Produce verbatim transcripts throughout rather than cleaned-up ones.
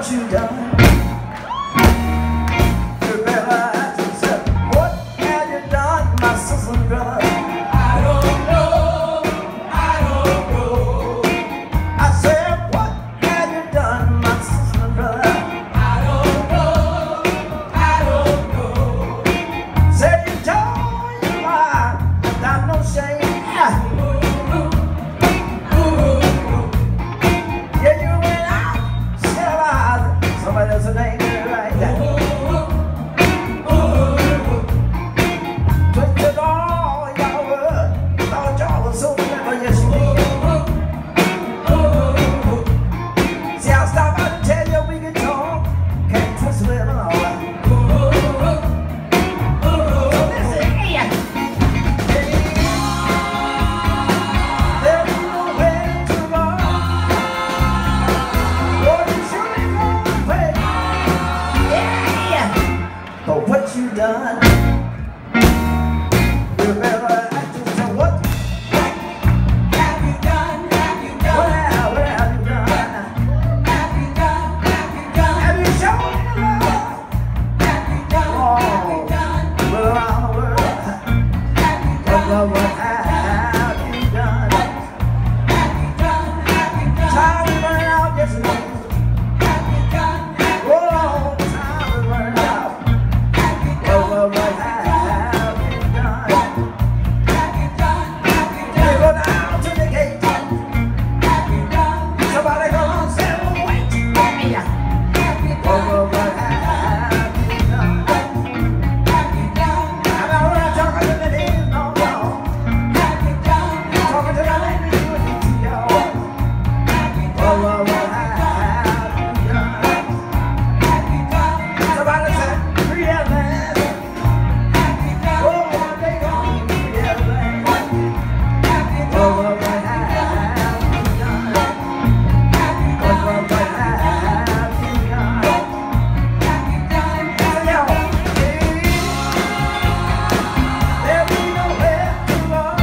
what you done. You better ask yourself, what have you done, my sister and brother? I don't know, I don't know. I said, what have you done, my sister and brother? I don't know, I don't know. Said you told your lie without no shame. Yeah, you went out, said I, somebody else name it right there. Twisted all y'all were, thought y'all was so clever, yes you did. See, I'll stop out and tell you we can talk, can't twist it at all. So listen, hey, there ain't nowhere to run. Lord, you surely gonna pay. Yeah, for what you done. You better ask yourself, what, what Have you done, have you done, have, what have you done? have you done, have you done, Have you shown any love have you done, have you done, all around the world? have you What, done, what, what have you done? have you done, have you done, Time is running out, yes it is. have you done, have you Oh, time is running out. have you What, done, what, what have you done? have you done, have you You done, go down to the gate. have you done, Somebody come on, say, oh, wait. Hey. have you What, done, what, what have you done? have you done, I'm not really talking to the ladies, no, no. have you done, Talking to the ladies, y'all. have you What, done, what, what have you done? have you done, Somebody say, realize. have you done, Oh, one day gonna realize. have you What, done, what, what have you done? have you What, done, what, what have you done? have you done, Say, y'all, hey, there be nowhere to run.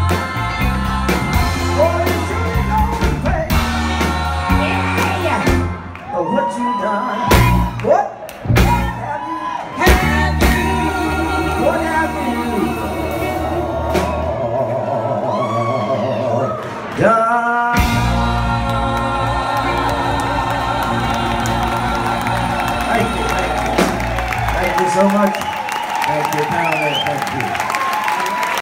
Oh, you surely gonna pay. Yeah, for what you done. What have you, have you, what have you done? Thank you, thank you. Thank you so much. Thank you, Powell. Thank you.